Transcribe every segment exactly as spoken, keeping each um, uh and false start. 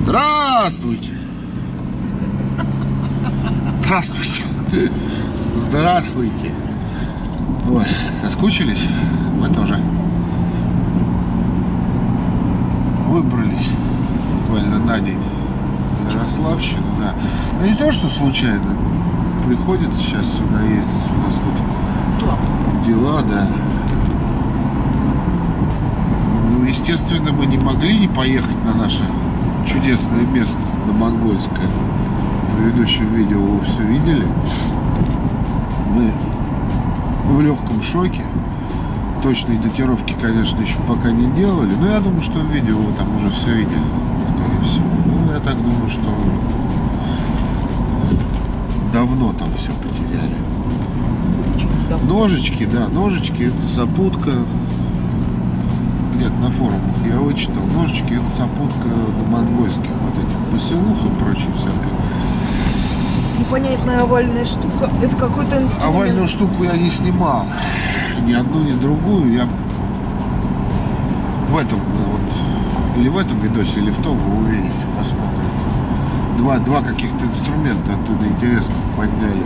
Здравствуйте! Здравствуйте! Здравствуйте! Ой, соскучились? Мы тоже. Выбрались буквально на день в Ярославщину, да. Но не то, что случайно. Приходится сейчас сюда ездить. У нас тут дела, да. Ну, естественно, мы не могли не поехать на наше чудесное место, на Монгольское. В предыдущем видео вы все видели. Мы в легком шоке. Точной датировки, конечно, еще пока не делали. Но я думаю, что в видео вы там уже все видели. Скорее всего. Ну, я так думаю, что давно там все потеряли. Ножички, да, ножички, это сопутка. Где-то на форумах я вычитал. Ножички, это сопутка монгольских вот этих поселух и прочее всякое. Непонятная овальная штука. Это какой-то инструмент. Овальную штуку я не снимал. Ни одну, ни другую. Я в этом, вот, или в этом видосе, или в том вы увидите, посмотрим. Два, два каких-то инструмента оттуда интересно подняли.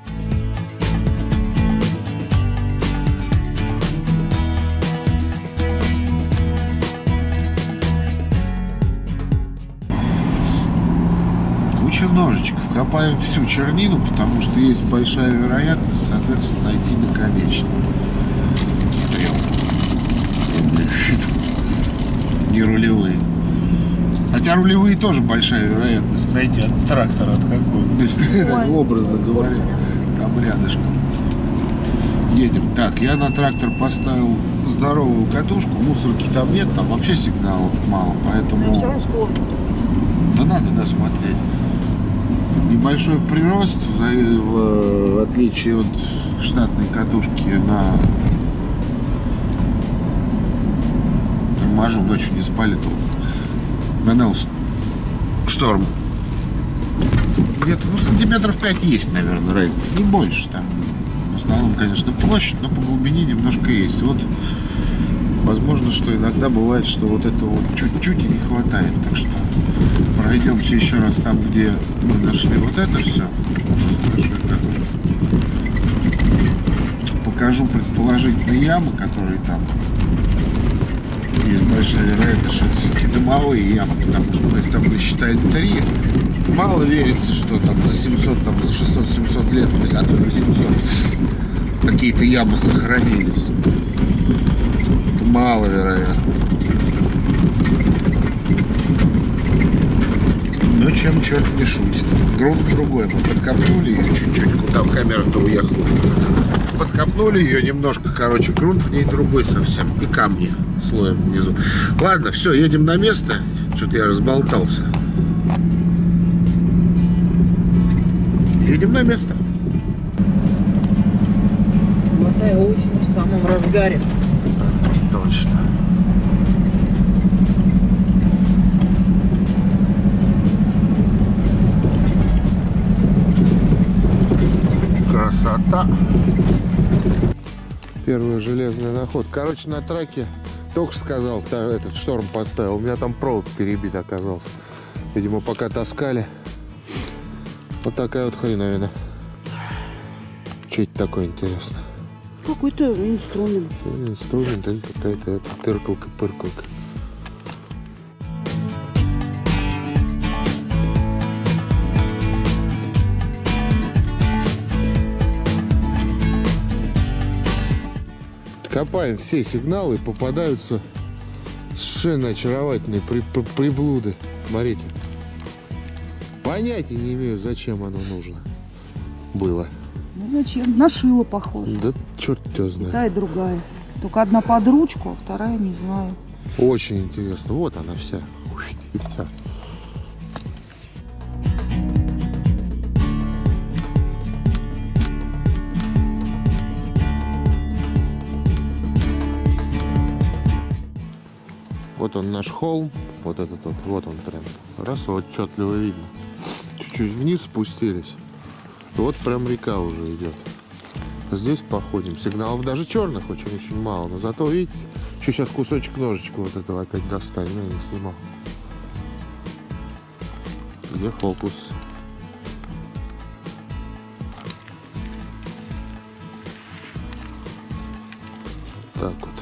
Куча ножичков. Копаем всю чернину, потому что есть большая вероятность, соответственно, найти наконечник. Стрел. Не рулевые. Хотя рулевые тоже большая вероятность найти от трактора от какого. То есть, так, образно говоря, там рядышком. Едем. Так, я на трактор поставил здоровую катушку, мусорки там нет, там вообще сигналов мало, поэтому... Но все равно склон. Да надо досмотреть. Небольшой прирост, в отличие от штатной катушки на торможу, ночью не спали толком. На Нелс Шторм. Где-то, ну, сантиметров пять есть, наверное, разница, не больше. Там в основном, конечно, площадь, но по глубине немножко есть. Вот, возможно, что иногда бывает, что вот этого вот чуть-чуть и не хватает. Так что пройдемся еще раз там, где мы нашли вот это все. Покажу предположительные ямы, которые там. Есть большая вероятность, что это все-таки дымовые ямы, потому что мы их там посчитали три. Мало верится, что там за семьсот, там за шестьсот-семьсот лет, а то восемьсот, какие-то ямы сохранились. Это мало вероятно. Ну, чем черт не шутит. Грунт другой. Мы подкопнули ее чуть-чуть, куда камера-то уехала. Подкопнули ее немножко, короче, грунт в ней другой совсем. И камни слоем внизу. Ладно, все, едем на место. Что-то я разболтался. Едем на место. Золотая осень в самом разгаре. Точно. Красота. Первая железная находка. Короче, на траке только сказал, этот шторм поставил. У меня там провод перебит оказался. Видимо, пока таскали. Вот такая вот хреновина. Что это такое, интересно? Какой-то инструмент. Или инструмент, или какая-то тыркалка-пыркалка. Копаем все сигналы, попадаются совершенно очаровательные при, при, приблуды. Смотрите. Понятия не имею, зачем оно нужно было. Ну зачем? На шило похоже. Да черт тебя знает. Та и другая. Только одна под ручку, а вторая не знаю. Очень интересно. Вот она вся. И вся. Вот он наш холм, вот этот вот, вот он прям, раз, вот отчетливо видно. Чуть-чуть вниз спустились, вот прям река уже идет. Здесь походим, сигналов даже черных очень-очень мало, но зато, видите, еще сейчас кусочек ножичка вот этого опять достанем, я не снимал. Где фокус? Так вот.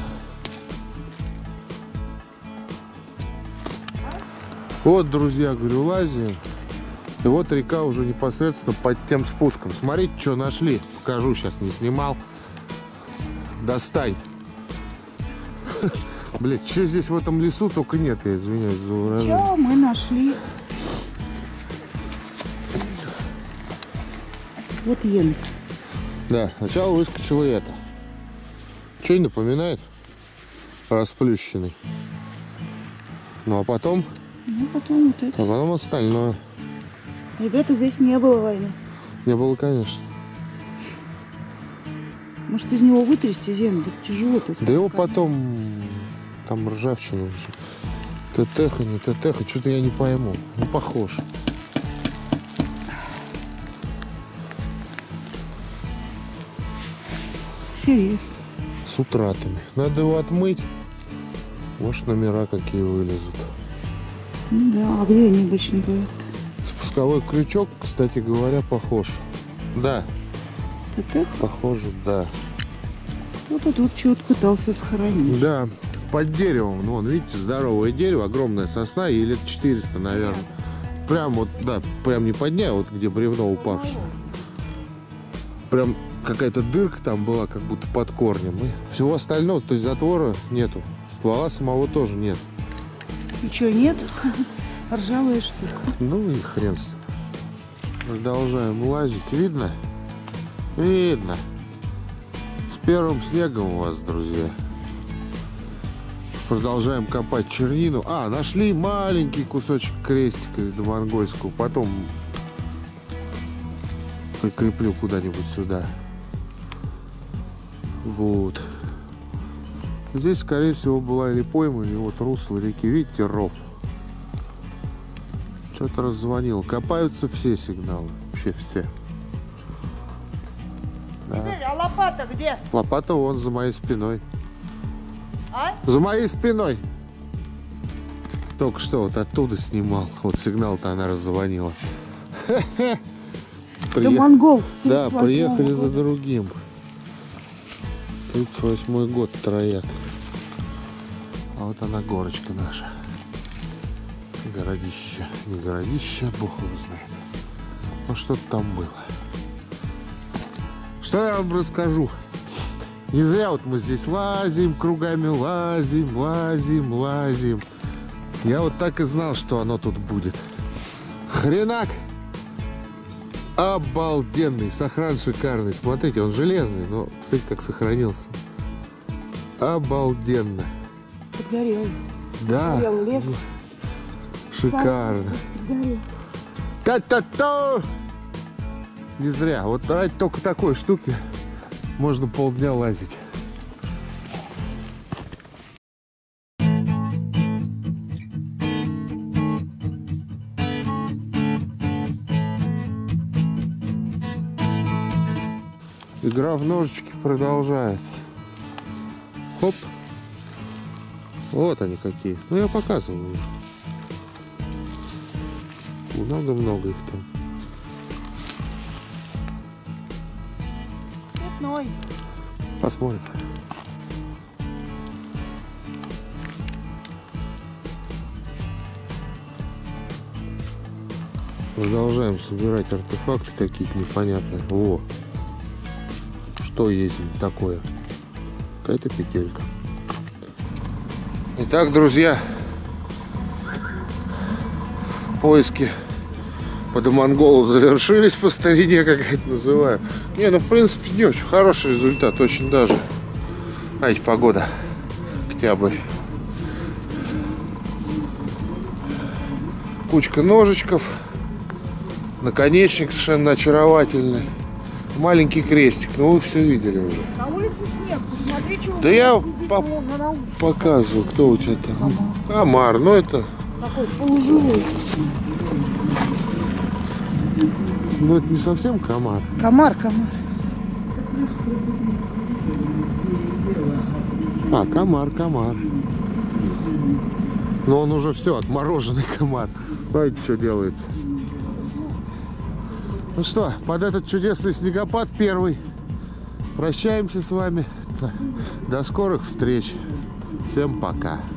Вот, друзья, говорю, лазим. И вот река уже непосредственно под тем спуском. Смотрите, что нашли. Покажу, сейчас не снимал. Достань. Блять, что здесь в этом лесу только нет, я извиняюсь за выражение. Что мы нашли? Вот ен. Да, сначала выскочило это. Что и напоминает? Расплющенный. Ну а потом... Ну, потом вот это. А потом остальное. Ребята, здесь не было войны. Не было, конечно. Может, из него вытрясти землю? Будет тяжело-то. Да его потом... Там ржавчина. ТТХ, не ТТХ, что-то я не пойму. Ну, похож. Интересно. С утратами. Надо его отмыть. Может, номера какие вылезут. Да, а где они обычно бывают? Спусковой крючок, кстати говоря, похож. Да. ТТХ? Похоже, да. Кто-то тут что-то пытался сохранить. Да. Под деревом. Ну, вон, видите, здоровое дерево, огромная сосна, ей лет четыреста, наверное. Прям вот, да, прям не под ней, а вот где бревно упавшее. Прям какая-то дырка там была, как будто под корнем. И всего остального, то есть затвора нету. Ствола самого тоже нет. И что, нет? Ржавая штука. Ну и хрен с ним. Продолжаем лазить. Видно? Видно. С первым снегом у вас, друзья. Продолжаем копать чернину. А, нашли маленький кусочек крестика до монгольского. Потом прикреплю куда-нибудь сюда. Вот. Здесь, скорее всего, была или пойма, или вот русло реки. Видите, ров. Что-то раззвонил. Копаются все сигналы. Вообще все. Да. Игорь, а лопата где? Лопата вон за моей спиной. А? За моей спиной. Только что вот оттуда снимал. Вот сигнал-то она раззвонила. Это монгол. Да, приехали года. за другим. тридцать восьмой год, трояк. А вот она, горочка наша. Городище. Не городище, бог его знает. Ну что-то там было. Что я вам расскажу? Не зря вот мы здесь лазим, кругами лазим, лазим, лазим. Я вот так и знал, что оно тут будет. Хренак! Обалденный, сохран шикарный. Смотрите, он железный, но смотрите, как сохранился. Обалденно. Подгорел. Да. Подгорел лес. Шикарно. Подгорел. Та-та-та! Не зря. Вот ради только такой штуки можно полдня лазить. Игра в ножички продолжается. Хоп. Вот они какие. Ну, я показываю. Много-много их там. Цветной. Посмотрим. Продолжаем собирать артефакты какие-то непонятные. Во! Что есть такое? Какая-то петелька. Итак, друзья, поиски по домонголу завершились по старине, как я это называю. Не, ну в принципе не очень хороший результат, очень даже. Знаете, погода, октябрь. Кучка ножичков, наконечник совершенно очаровательный, маленький крестик, ну вы все видели уже. На улице снег, посмотри, что Да у я нас сидит по- на, на улице. Показываю, кто у тебя там. Комар. Комар, ну это, Такой полуживой. ну это не совсем комар. Комар, комар. А, комар, комар. Но он уже все, отмороженный комар. Смотрите, что делается. Ну что, под этот чудесный снегопад первый прощаемся с вами. До скорых встреч. Всем пока.